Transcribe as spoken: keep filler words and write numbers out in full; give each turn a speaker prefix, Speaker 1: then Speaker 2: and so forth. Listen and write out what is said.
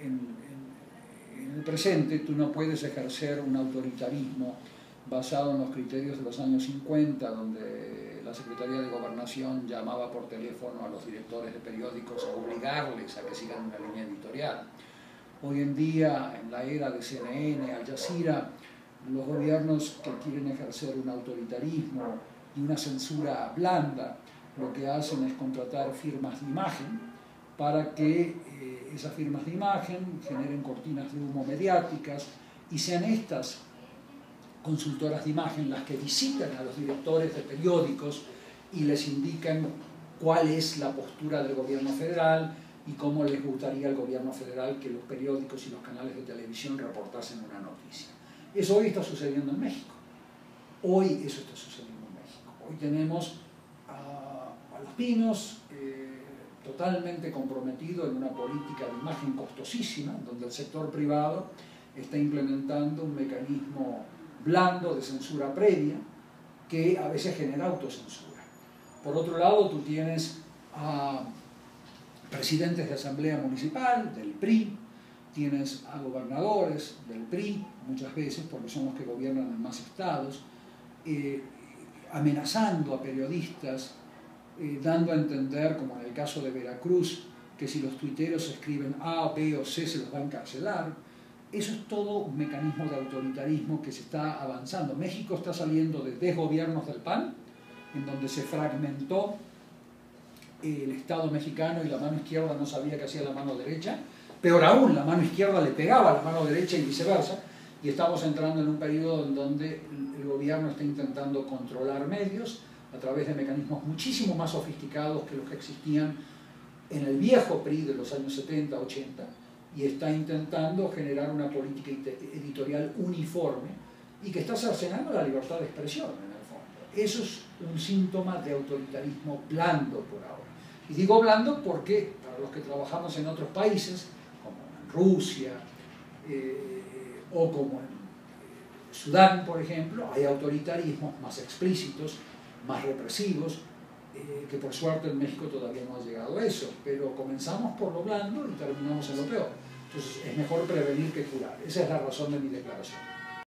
Speaker 1: en, en, en el presente tú no puedes ejercer un autoritarismo basado en los criterios de los años cincuenta, donde la Secretaría de Gobernación llamaba por teléfono a los directores de periódicos a obligarles a que sigan una línea editorial. Hoy en día, en la era de C N N, Al Jazeera, los gobiernos que quieren ejercer un autoritarismo y una censura blanda, lo que hacen es contratar firmas de imagen para que eh, esas firmas de imagen generen cortinas de humo mediáticas y sean estas consultoras de imagen las que visitan a los directores de periódicos y les indican cuál es la postura del gobierno federal y cómo les gustaría al gobierno federal que los periódicos y los canales de televisión reportasen una noticia. Eso hoy está sucediendo en México. Hoy eso está sucediendo en México. Hoy tenemos a, a Los Pinos eh, totalmente comprometido en una política de imagen costosísima, donde el sector privado está implementando un mecanismo blando de censura previa que a veces genera autocensura. Por otro lado, tú tienes a presidentes de asamblea municipal del P R I, tienes a gobernadores del P R I, muchas veces porque son los que gobiernan en más estados, eh, amenazando a periodistas, eh, dando a entender, como en el caso de Veracruz, que si los tuiteros escriben A, B o C se los va a encarcelar. Eso es todo un mecanismo de autoritarismo que se está avanzando. México está saliendo de desgobiernos del P A N, en donde se fragmentó el Estado mexicano y la mano izquierda no sabía qué hacía la mano derecha. Peor aún, la mano izquierda le pegaba a la mano derecha y viceversa. Y estamos entrando en un periodo en donde el gobierno está intentando controlar medios a través de mecanismos muchísimo más sofisticados que los que existían en el viejo P R I de los años setenta, ochenta. Y está intentando generar una política editorial uniforme y que está cercenando la libertad de expresión, en el fondo. Eso es un síntoma de autoritarismo blando por ahora. Y digo blando porque para los que trabajamos en otros países, como en Rusia eh, o como en eh, Sudán, por ejemplo, hay autoritarismos más explícitos, más represivos, eh, que por suerte en México todavía no ha llegado a eso, pero comenzamos por lo blando y terminamos en lo peor. Entonces es mejor prevenir que curar. Esa es la razón de mi declaración.